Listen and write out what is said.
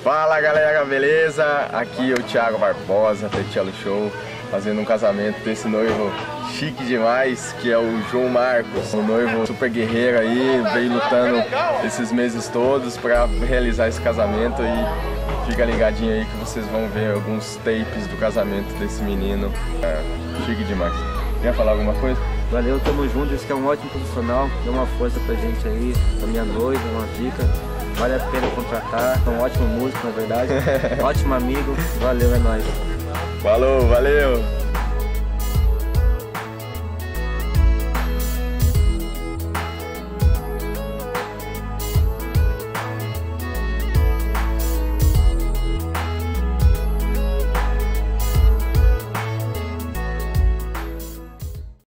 Fala galera, beleza? Aqui é o Thiago Barbosa, Tetielo Show, fazendo um casamento desse noivo chique demais, que é o João Marcos. Um noivo super guerreiro aí, veio lutando esses meses todos para realizar esse casamento e fica ligadinho aí que vocês vão ver alguns tapes do casamento desse menino. Chique demais. Quer falar alguma coisa? Valeu, tamo junto, esse que é um ótimo profissional, deu uma força pra gente aí, pra minha noiva, uma dica. Vale a pena contratar, é um ótimo músico na verdade, ótimo amigo, valeu, é nóis. Falou, valeu!